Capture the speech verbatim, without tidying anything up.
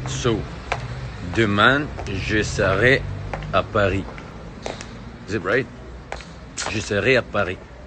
So, demain, je serai à Paris. Is it right? Je serai à Paris.